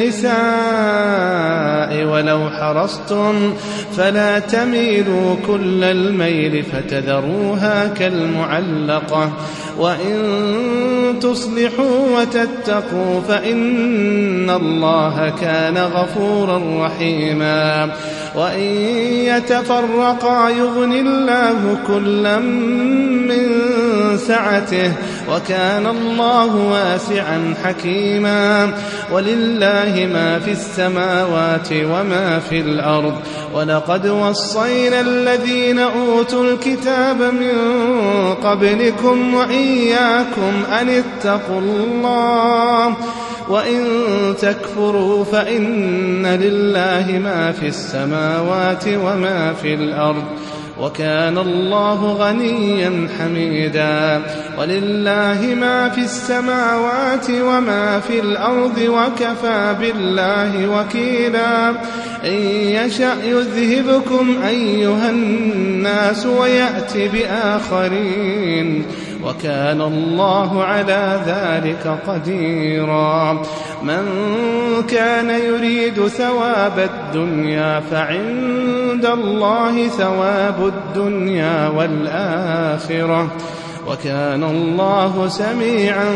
S2: النساء ولو حرصتم فلا تميلوا كل الميل فتذروها كالمعلقة وإن تصلحوا وتتقوا فإن الله كان غفورا رحيما وإن يتفرقا يغن الله كلا من سعته وكان الله واسعا حكيما ولله ما في السماوات وما في الأرض ولقد وصينا الذين أوتوا الكتاب من قبلكم وإياكم أن اتقوا الله وإن تكفروا فإن لله ما في السماوات وما في الأرض وكان الله غنيا حميدا ولله ما في السماوات وما في الأرض وكفى بالله وكيلا إن يشأ يذهبكم أيها الناس ويأت بآخرين وكان الله على ذلك قديرا من كان يريد ثواب الدنيا فعند الله ثواب الدنيا والآخرة وكان الله سميعا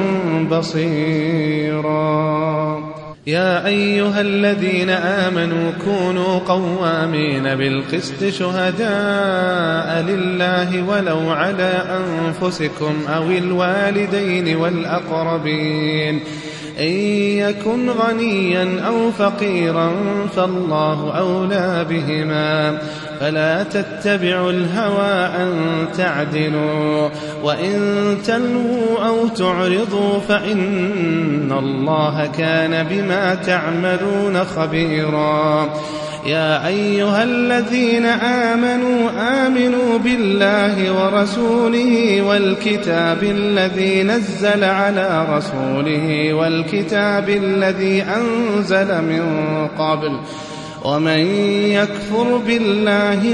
S2: بصيرا يا أيها الذين آمنوا كونوا قوامين بالقسط شهداء لله ولو على أنفسكم أو الوالدين والأقربين إن يكن غنيا أو فقيرا فالله أولى بهما فلا تتبعوا الهوى أن تعدلوا وإن تلووا أو تعرضوا فإن الله كان بما تعملون خبيرا يا أيها الذين آمنوا بالله ورسوله والكتاب الذي نزل على رسوله والكتاب الذي أنزل من قبل ومن يكفر بالله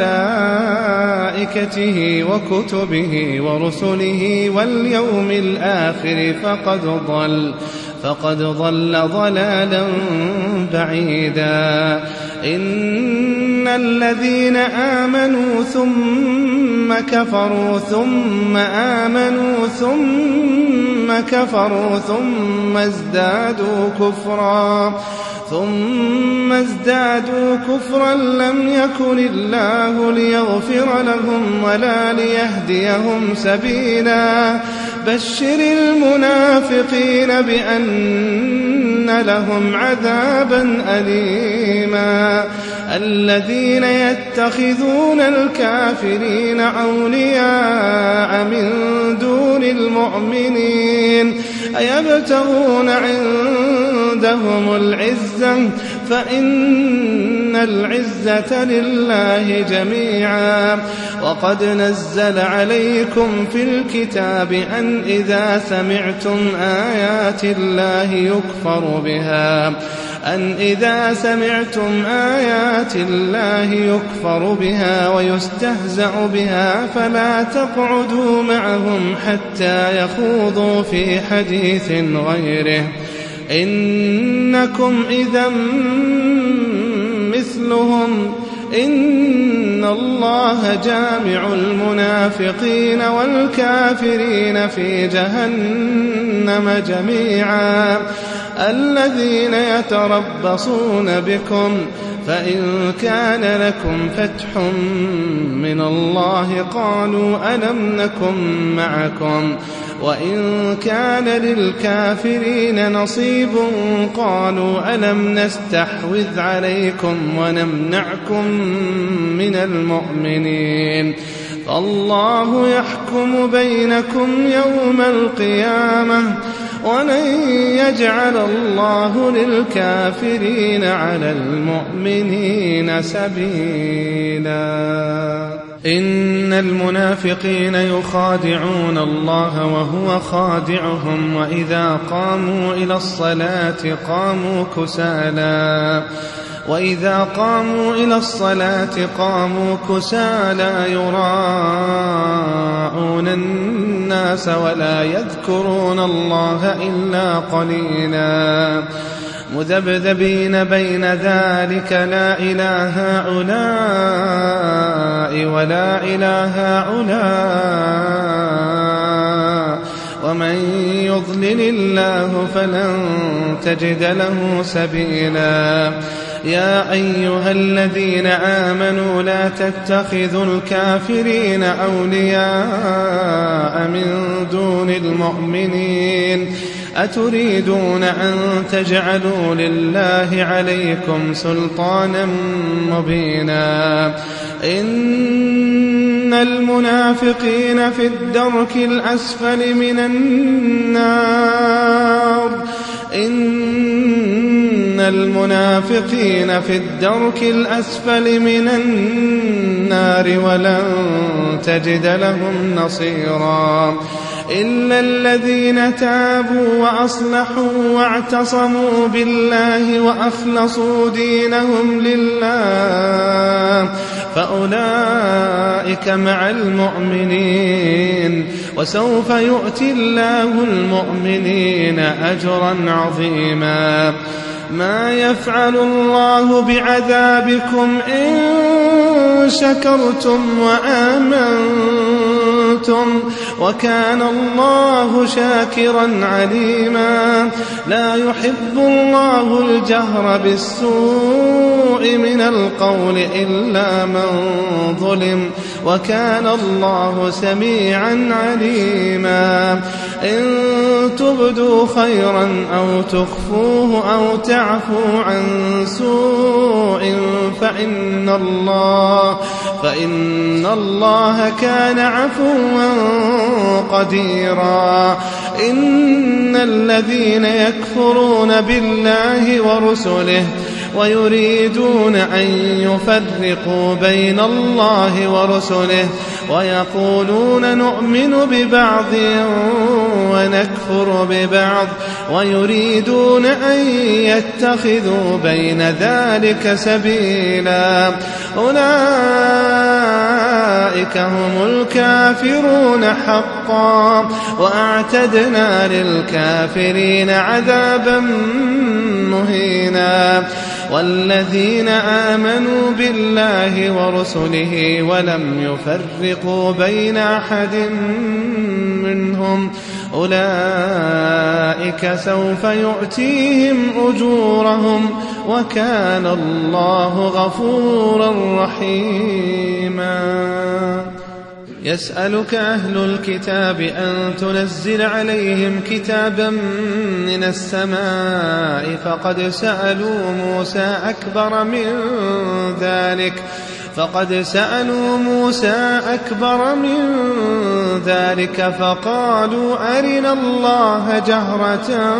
S2: وملائكته وكتبه ورسله واليوم الآخر فقد ضل ضلالا بعيدا إن الذين آمنوا ثم كفروا ثم آمنوا ثم كفروا ثم ازدادوا كفرا لم يكن الله ليغفر لهم ولا ليهديهم سبيلا بشر المنافقين بأن لهم عذابا أليما الذين يتخذون الكافرين أولياء من دون المؤمنين أيبتغون عندهم العزة فإن العزة لله جميعا. وقد نزل عليكم في الكتاب أن إذا سمعتم آيات الله يكفر بها ويستهزأ بها فلا تقعدوا معهم حتى يخوضوا في حديث غيره إنكم إذا مثلهم إن الله جامع المنافقين والكافرين في جهنم جميعا. الذين يتربصون بكم فإن كان لكم فتح من الله قالوا ألم نكن معكم وإن كان للكافرين نصيب قالوا ألم نستحوذ عليكم ونمنعكم من المؤمنين فالله يحكم بينكم يوم القيامة ولن يجعل الله للكافرين على المؤمنين سبيلا. إن المنافقين يخادعون الله وهو خادعهم وإذا قاموا إلى الصلاة قاموا كسالى يراءون الناس ولا يذكرون الله إلا قليلا مذبذبين بين ذلك لا إله هؤلاء ولا إله هؤلاء ومن يضلل الله فلن تجد له سبيلا. يا أيها الذين آمنوا لا تتخذوا الكافرين أولياء من دون المؤمنين أتريدون أن تجعلوا لله عليكم سلطانا مبينا. إن المنافقين في الدرك الأسفل من النار ولن تجد لهم نصيرا إلا الذين تابوا وأصلحوا واعتصموا بالله وأخلصوا دينهم لله فأولئك مع المؤمنين وسوف يؤتي الله المؤمنين أجرا عظيما. ما يفعل الله بعذابكم إن شكرتم وآمنتم وكان الله شاكرا عليما. لا يحب الله الجهر بالسوء من القول إلا من ظلم وكان الله سميعا عليما. إن تبدوا خيرا أو تخفوه أو تعفوا عن سوء فإن الله كان عفوا قديرا. إن الذين يكفرون بالله ورسله ويريدون أن يفرقوا بين الله ورسله ويقولون نؤمن ببعض ونكفر ببعض ويريدون أن يتخذوا بين ذلك سبيلا أولئك هم الكافرون حقا وأعتدنا للكافرين عذابا مهينا. والذين آمنوا بالله ورسله ولم يفرقوا بين أحد منهم أولئك سوف يؤتيهم أجورهم وكان الله غفورا رحيما. يسألك أهل الكتاب أن تنزل عليهم كتابا من السماء فقد سألوا موسى أكبر من ذلك فقالوا أرنا الله جهرة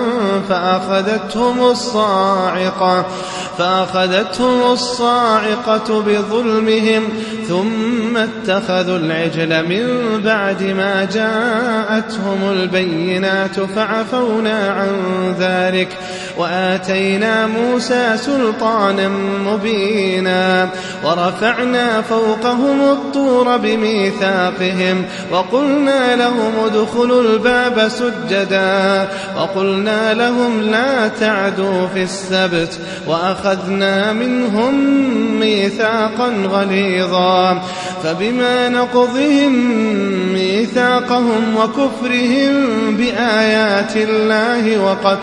S2: فأخذتهم الصاعقة بظلمهم ثم اتخذوا العجل من بعد ما جاءتهم البينات فعفونا عن ذلك وآتينا موسى سلطانا مبينا ورفعنا فوقهم الطور بميثاقهم وقلنا لهم ادخلوا الباب سجدا وقلنا لهم لا تعدوا في السبت وأخذنا منهم ميثاقا غليظا فبما نقضهم ميثاقهم وكفرهم بآيات الله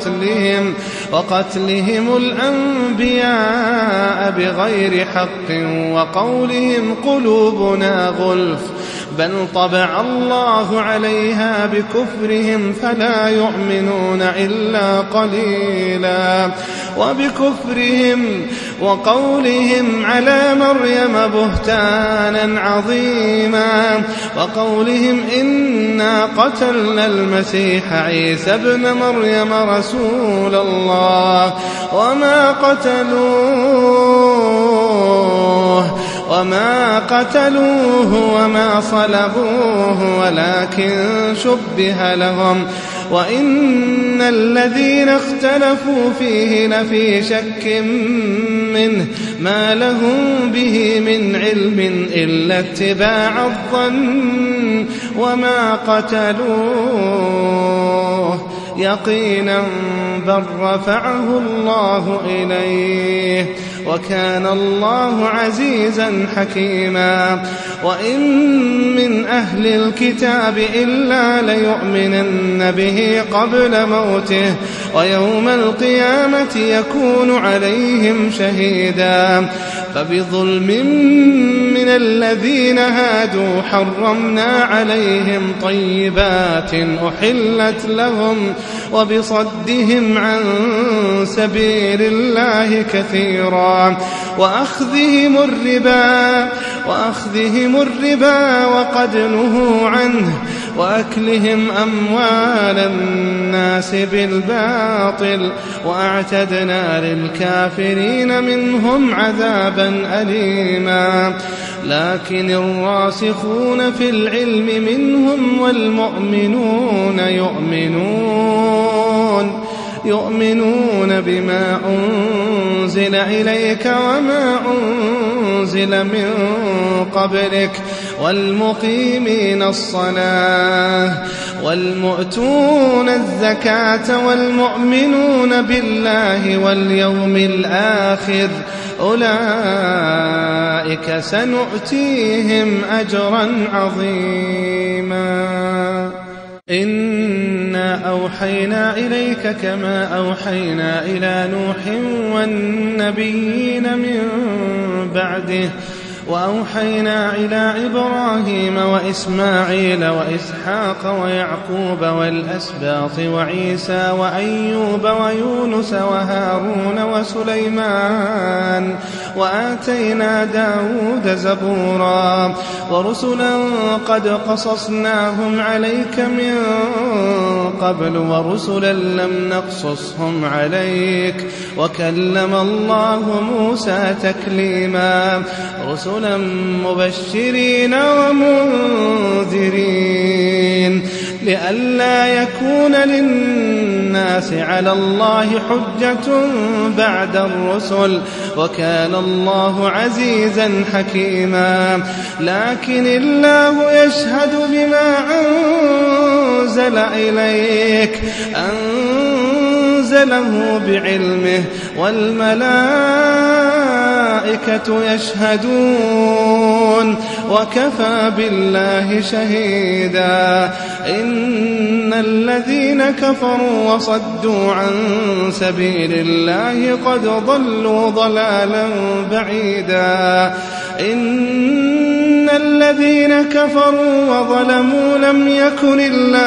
S2: وقتلهم الأنبياء بغير حق وقولهم قلوبنا غلف بل طبع الله عليها بكفرهم فلا يؤمنون إلا قليلا وبكفرهم وقولهم على مريم بهتانا عظيما وقولهم إنا قتلنا المسيح عيسى ابن مريم رسول الله وما قتلوه وما صلبوه ولكن شبه لهم وإن الذين اختلفوا فيه لفي شك منه ما لهم به من علم إلا اتباع الظن وما قتلوه يقينا بل رفعه الله إليه وكان الله عزيزا حكيما وإن من أهل الكتاب إلا ليؤمنن به قبل موته ويوم القيامة يكون عليهم شهيدا فبظلم من الذين هادوا حرمنا عليهم طيبات أحلت لهم وبصدهم عن سبيل الله كثيرا وأخذهم الربا وقد نهوا عنه وأكلهم أموال الناس بالباطل وأعتدنا للكافرين منهم عذابا أليما لكن الراسخون في العلم منهم والمؤمنون يؤمنون بما أنزل إليك وما أنزل من قبلك والمقيمين الصلاة والمؤتون الزكاة والمؤمنون بالله واليوم الآخر أولئك سنؤتيهم أجرا عظيما إنا أوحينا إليك كما أوحينا إلى نوح والنبيين من بعده وأوحينا إلى إبراهيم وإسماعيل وإسحاق ويعقوب والأسباط وعيسى وأيوب ويونس وهارون وسليمان وآتينا داود زبورا ورسلا قد قصصناهم عليك من قبل ورسلا لم نقصصهم عليك وكلم الله موسى تكليما رسلا مبشرين ومنذرين لئلا يكون للناس على الله حجة بعد الرسل وكان الله عزيزا حكيما لكن الله يشهد بما أنزل إليك أنزله بعلمه والملائكة يشهدون وكفى بالله شهيدا إن الذين كفروا وصدوا عن سبيل الله قد ضلوا ضلالا بعيدا إن الذين كفروا وظلموا لم يكن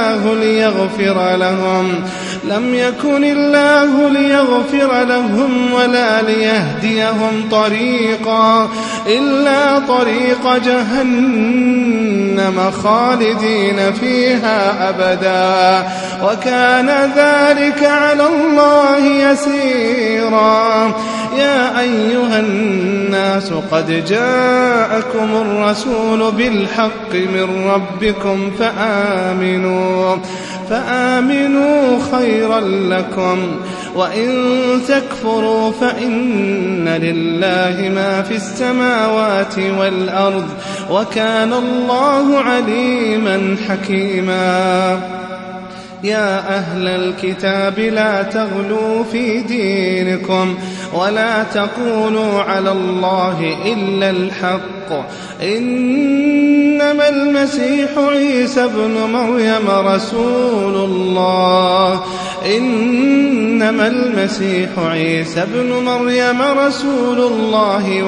S2: الله ليغفر لهم ولا ليهديهم طريقا إلا طريق جهنم جهنم خالدين فيها أبدا وكان ذلك على الله يسيرا. يا أيها الناس قد جاءكم الرسول بالحق من ربكم فآمنوا خيرا لكم وإن تكفروا فإن لله ما في السماوات والأرض وكان الله عليما حكيما. يا أهل الكتاب لا تغلوا في دينكم ولا تقولوا على الله إلا الحق إنما المسيح عيسى ابن مريم رسول الله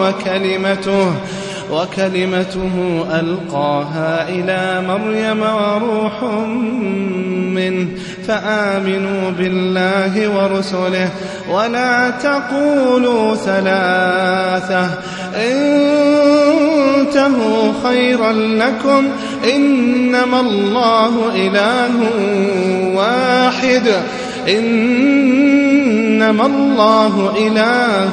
S2: وكلمته ألقاها إلى مريم وروح منه فآمنوا بالله ورسله ولا تقولوا ثلاثة انتهوا خيرا لكم إنما الله إله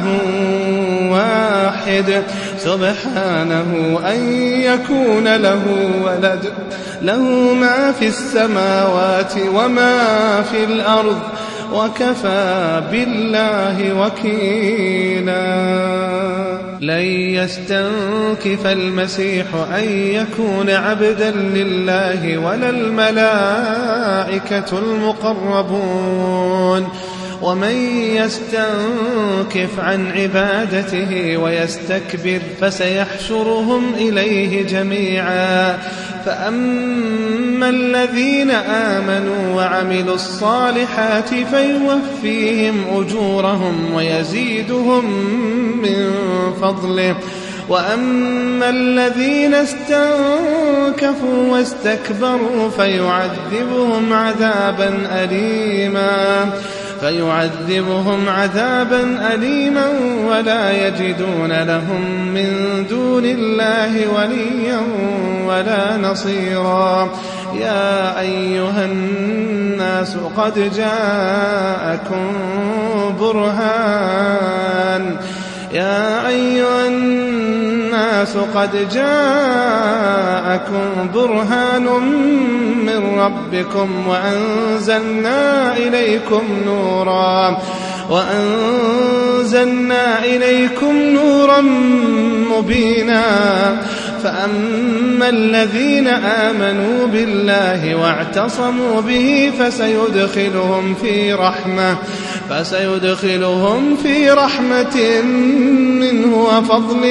S2: واحد سبحانه أن يكون له ولد له ما في السماوات وما في الأرض وكفى بالله وكيلا. لن يستنكف المسيح أن يكون عبدا لله ولا الملائكة المقربون ومن يستنكف عن عبادته ويستكبر فسيحشرهم إليه جميعا. فأما الذين آمنوا وعملوا الصالحات فيوفيهم أجورهم ويزيدهم من فضله وأما الذين استنكفوا واستكبروا فيعذبهم عذابا أليما ولا يجدون لهم من دون الله وليا ولا نصيرا. يا أيها الناس قد جاءكم برهان من ربكم وأنزلنا إليكم نورا مبينا. فأما الذين آمنوا بالله واعتصموا به فسيدخلهم في رحمة منه وفضل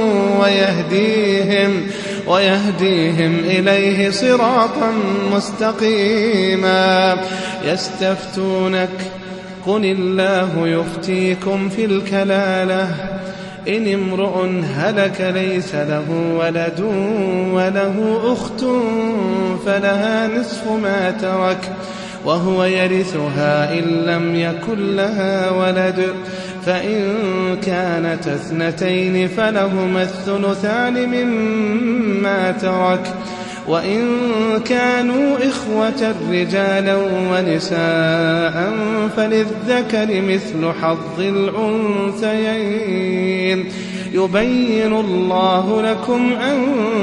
S2: ويهديهم إليه صراطا مستقيما. يستفتونك قل الله يفتيكم في الكلالة إن امرؤ هلك ليس له ولد وله أخت فلها نصف ما ترك وهو يرثها إن لم يكن لها ولد فإن كانت اثنتين فلهما الثلثان مما ترك وإن كانوا إخوة رجالا ونساء فللذكر مثل حظ الأنثيين يبين الله لكم أن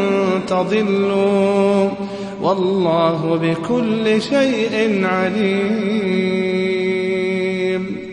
S2: تضلوا والله بكل شيء عليم.